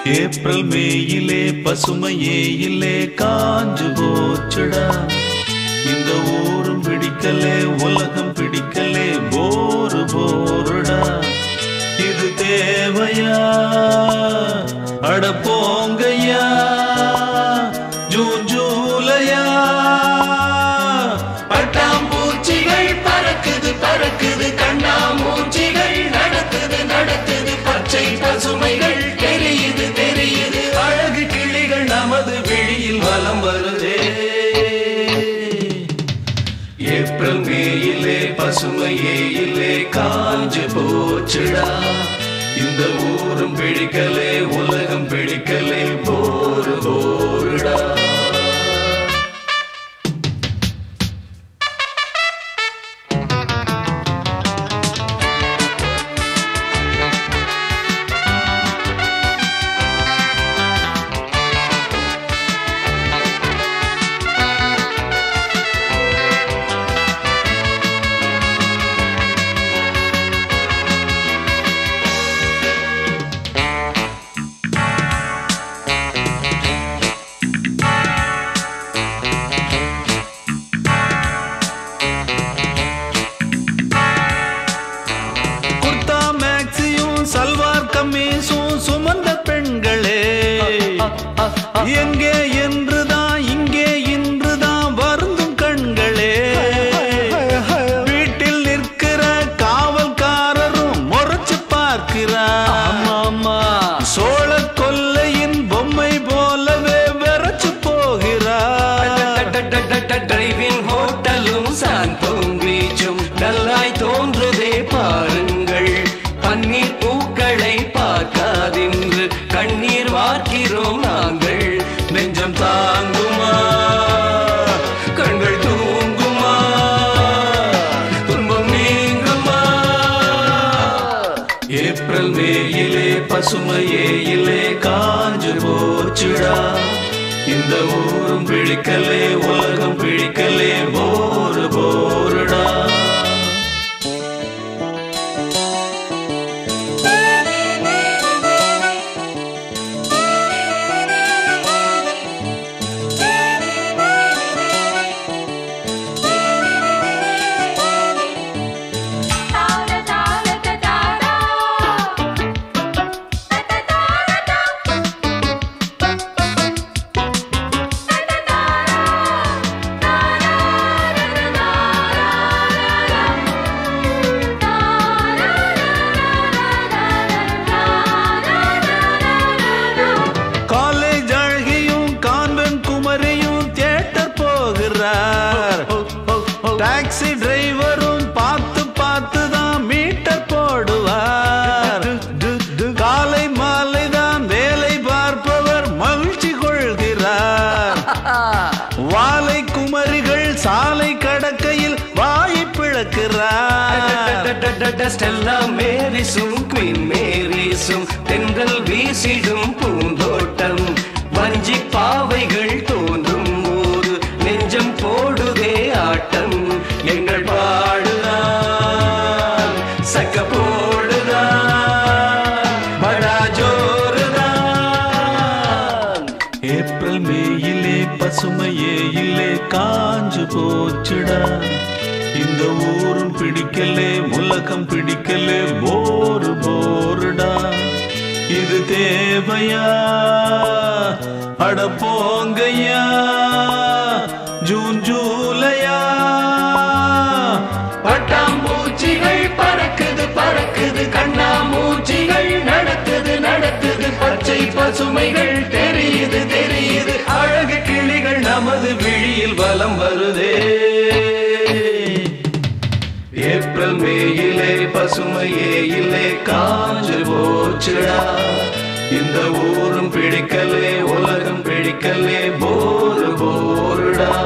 April மேயிலே பசுமையே இல்லே காஞ்சு போச்சுடா. இந்த ஊரும் பிடிக்கலே உலகம் பிடிக்கலே போரு போருடா. இது தேவையா அட போங்கய்யா ஜூன் ஜூலையா. பட்டாம்பூச்சிகள் பறக்குது பறக்குது கண்ணாமூச்சிகள் நடக்குது நடக்குது பச்சை பசுமைகள் தெரியுது தெரியுது அழகு கிளிகள் நமது விழியில் வலம் வருதே. ஏப்ரல் மேயிலே பசுமையே இல்லே காஞ்சு போச்சுடா. இந்த ஊரும் பிடிக்கலே உலகம் பிடிக்கலே போரு போருடா. சல்வார் கம்மீசும் சுமந்த பெண்களே எங்கே என்றுதான் இங்கே இன்றுதான் வருந்தும் கண்களே. வீட்டில் நிற்கிற காவல்காரரும் முறைச்சு பார்க்கிறார். சோழ கொல்லையின் பொம்மை போலவே வெறச்சு போகிறார். டிரைவிங் ஹோட்டலும் சாந்தோம் பீச்சும் நல்லாய் தோன்றுதே பாருங்கள். பன்னீர் பூக்களை பார்க்காதென்று கண்ணீர் வார்க்கிறோம் நாங்கள். நெஞ்சம் தாங்குமா கண்கள் தூங்குமா துன்பம் நீங்குமா. ஏப்ரல் மேயிலே பசுமையே இல்லே காஞ்சு போச்சுடா. இந்த ஊரும் பிடிக்கலே உலகம் பிடிக்கலே போரு போருடா. டாக்ஸி டிரைவரும் பார்த்து பார்த்து தான் மீட்டர் போடுவார். காலை மாலை தான் வேலை பார்ப்பவர் மகிழ்ச்சி கொள்கிறார். வாலை குமரிகள் சாலை கடக்கையில் வாயை பிளக்கிறார். ஸ்டெல்லா மேரிசும் குயின் மேரிசும் தென்றல் வீசிடும் பூந்தோட்டம். வஞ்சி பாவைகள் தோன்றும் போது நெஞ்சம் போடுதே ஆட்டம். எங்கள் பாடுதான் சக்க போடுதான் படா ஜோருதான். ஏப்ரல் மேயிலே பசுமையே இல்லே காஞ்சு போச்சுடா. இந்த ஊரும் பிடிக்கலே உலகம் பிடிக்கலே போரு போருடா. இது தேவையா அட போங்கய்யா ஜூன் ஜூலையா. பட்டாம்பூச்சிகள் பறக்குது பறக்குது கண்ணாமூச்சிகள் நடக்குது நடக்குது பச்சை பசுமைகள் தெரியுது தெரியுது அழகு கிளிகள் நமது விழியில் வலம் வருதே. ஏப்ரல் மேயிலே பசுமையே இல்லே காஞ்சு போச்சுடா. இந்த ஊரும் பிடிக்கலே உலகம் பிடிக்கலே போரு போருடா.